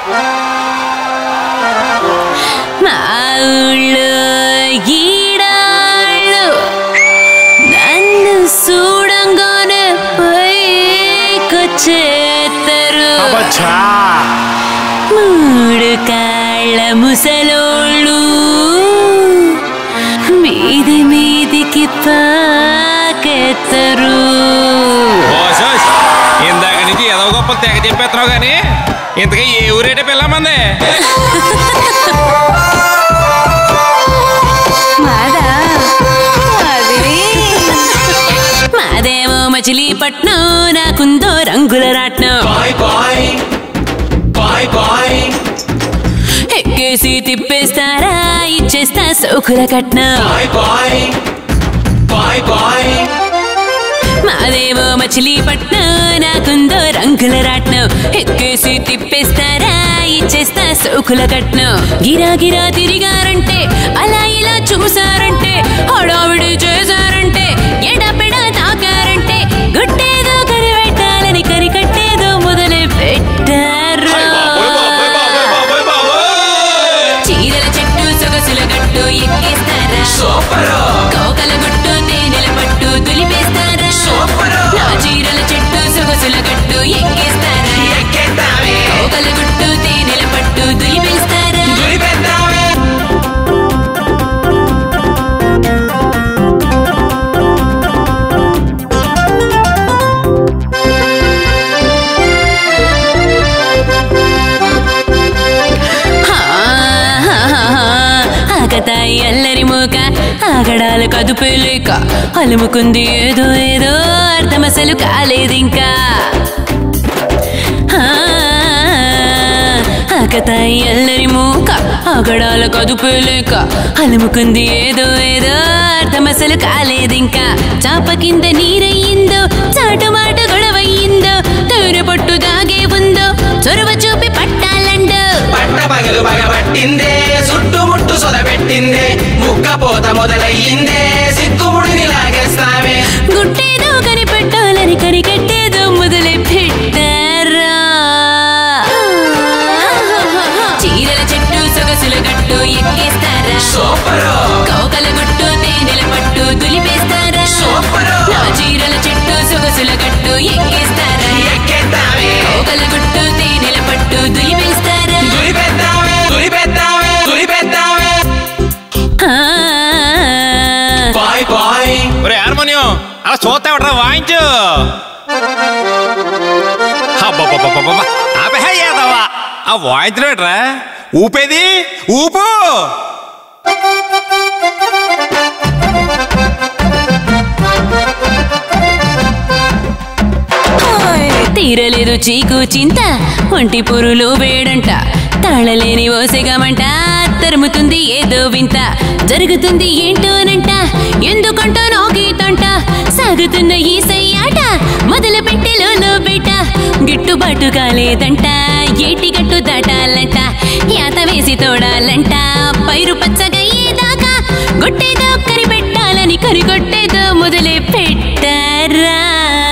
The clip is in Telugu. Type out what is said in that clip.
మా ఊళ్ళో ఈడాళ్ళు నన్ను చూడంగానే పైకొచ్చేస్తారు. మూడు కాళ్ళ ముసలోళ్ళు మీది మీదికి పాకెత్తరు. ఇందాక నుంచి ఏదో గొప్పలు తెగ చెప్పేస్తున్నావు గానీ ఇంతగా ఏ ఊరేటే పిల్లమంది? మాదేమో మచిలీపట్నం, నాకుందో రంగుల రాట్నం. ఎక్కేసి తిప్పేస్తారా, ఇచ్చేస్తా సౌకుల కట్నం. మాదేమో మచిలీపట్నం, నాకుందో రంగుల రాట్నం. ఎక్కేసి తిప్పేస్తారా, ఇచ్చేస్తా సౌకుల కట్నం. గిరా గిరా తిరిగారంటే, అలా ఇలా చూసారంటే, హడావిడి చేశారంటే, ఎడపెడా తాకారంటే, గుట్టేదో కనిపెట్టాలని కరికట్టేదో మొదలు పెట్టారు. చీరల చెట్టు సొగసుల గట్టు ఎక్కేస్తారా, కోకల గుట్టు తేనెల పట్టు దులిపేస్తారా. నా చీరల చెట్టు సొగసుల గట్టు ఎక్కేస్తారా, కోకల గుట్టు తేనెల పట్టు దులిపేస్తారా. ఆకతాయి అల్లరి మూక, ఆగడాలు కదుపులేక అలుముకుంది ఏదో ఏదో అర్థం అసలు కాలేదింకా. ఆకతాయి అల్లరి మూక, ఆగడాల కదుపులేక అలుముకుంది ఏదో ఏదో అర్థం అసలు కాలేదింకా. చాప కింద నీరయ్యిందో, చాటుమాట గొడవయ్యిందో, తూరు పొట్టు దాగే ఉందో, చొరవ చూపి పట్టాలండో. పట్ట పగలు పగబట్టిందే, చుట్టుముట్టు సొదబెట్టిందే, ముక్కపోత మొదలయ్యిందే, సిగ్గుముడిని లాగేస్తావే. గుట్టేదో కనిపెట్టాలని కరికట్టేదో మొదలు పెట్టారా. చీరల చెట్టు సొగసుల గట్టు ఎక్కేస్తారా, కోకల గుట్టు తేనెల పట్టు దులిపేస్తారా. నా చీరల చెట్టు సొగసుల గట్టు ఎక్కేస్తారా, కోకల గుట్టు తేనెల పట్టు దులిపేస్తారా. హార్మోనియం అలా చూస్తావట్రా, వాయించు. ఆపేదవా ఆ వాయించలేట్రా, ఊపేది ఊపు. తీరలేదు చీకు చింత, ఒంటి పొరులో వేడంట, తాళలేని ఓసెగమంట, తరుముతుంది ఏదో వింత. జరుగుతుంది ఏంటోనంట, ఎందుకంటో నాగీతంట, సాగుతున్న ఈ సయ్యాట మొదలు పెట్టెలో బేట. గిట్టుబాటు కాలేదంట, ఏటి గట్టు దాటాలంట, యాత వేసి తోడాలంట, పైరు పచ్చగయ్యేదాకా గుట్టేదో కరిపెట్టాలని కరిగొట్టేదో మొదలు పెట్టారా.